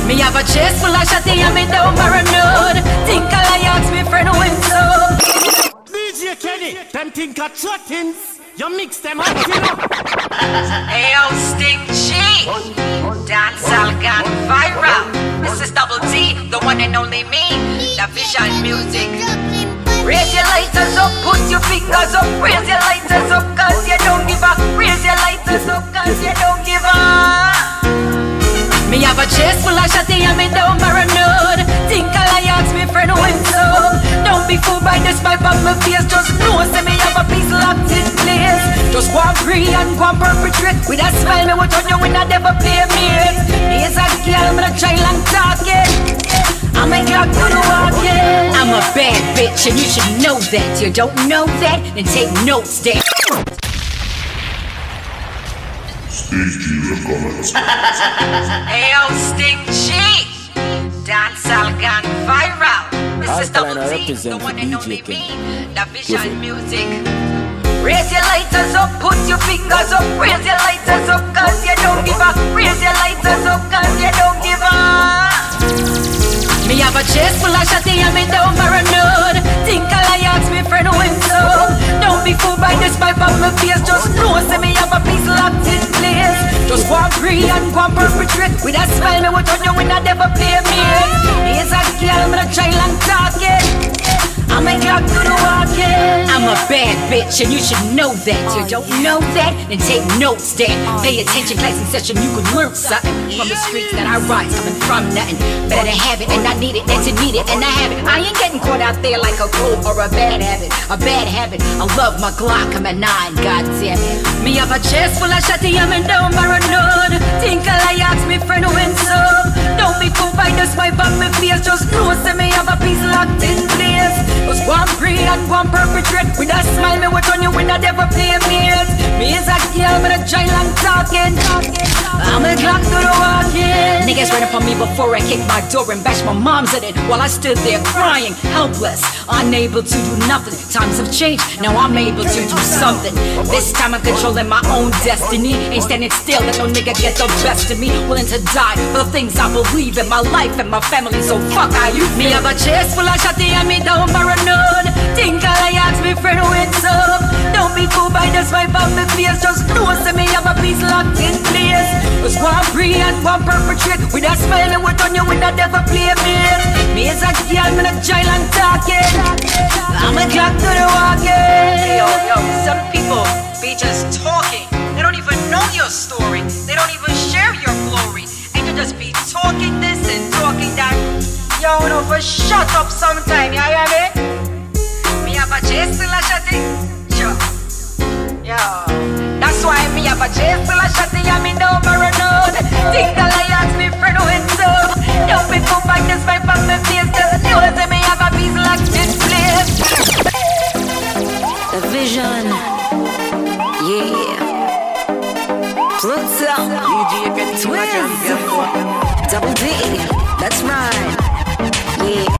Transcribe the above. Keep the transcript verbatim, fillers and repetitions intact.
Me have a chest full of shotty and me down paranoid. Think I'll ask me friend win so. D J Kenny, them think a chottins. You mix them up, you know. Hey, yo, Sting G. Dancehall gone viral. This is Double D, the one and only me. The Vision Music. Raise your lighters up, put your fingers up. Raise your lighters up, cause you don't give up. Raise your lighters up, cause you don't give up. Me have a chest full of shotty and me down paranoid. Think I'll ask me friend when so. Don't be fooled by this pipe on my face. Just know say me have a piece locked in place. Just go and pray and go and perpetrate. With a smile me will turn you when I never play me. Here's a girl, I'm a child and talking. I'm a clock to the walking. I'm a bad bitch and you should know that. You don't know that? Then take notes there. Hey yo, Sting G. Dancehall gone viral. This is Double D, the one and only me. The Vision Music. Raise your lighters up, put your fingers up. Raise your lighters up, cause you don't give up. Raise your lighters up, cause you don't give up. Me have a chest full of shotty and me down paranoid. Think I'll ask me friend when so. Don't be fooled by this pipe on my face. Just know say me have a piece locked in place. Just go and pray and go and perpetrate. With a smile me will turn you when I never play me. Here's a girl, I'm a child and talking. I'm a clock to the walking. I'm a bad bitch and you should know that. You don't know that? Then take notes there. Pay attention, class in session, you could learn something from the streets that I rise, coming from nothing. Better to have it and I need it than to need it and I have it. I ain't getting caught out there like a cold or a bad habit. A bad habit. I love my Glock, I'm a nine, goddamn it. Me have a chest full of shotty, I'm in down paranoid. Think I'll ask me friend when so. Don't be fooled by the swipe on my face. Just know say me have a piece locked in place. Just go and pray and go and perpetrate. With a smile me will turn you when I never play me. Me is a girl with a giant and talking. I'm a clock to the walking. Niggas ran up on me before I kicked my door and bashed my mom's in it. While I stood there crying, helpless, unable to do nothing. Times have changed, now I'm able to do something. This time I'm controlling my own destiny. Ain't standing still, let no nigga get the best of me. Willing to die for the things I believe in my life and my family. So fuck how you feel. Me have a chest full of shotty and me down paranoid. Think I'll ask me friend when so. Don't be fooled by the swipe on my face. Just know say me have a piece locked in place. Just go and pray and go and perpetrate. With a smile me will turn you when I never play me. Me is a girl with a giant and talking. I'm a clock to the walking. Yo, yo, some people be just talking. They don't even know your story. They don't even share your glory. And you just be talking this and talking that. Yo, no, for shut up sometime, you hear me? Me have a chest full of shotty. Yo, yo. That's why me have a chest full of shotty and me down paranoid. Think I'll ask me friend when so. Don't be fooled by this pipe on my face. Just know that me have a piece locked in place. The Vision, yeah. Pluto, Twins, Double D, that's right, yeah.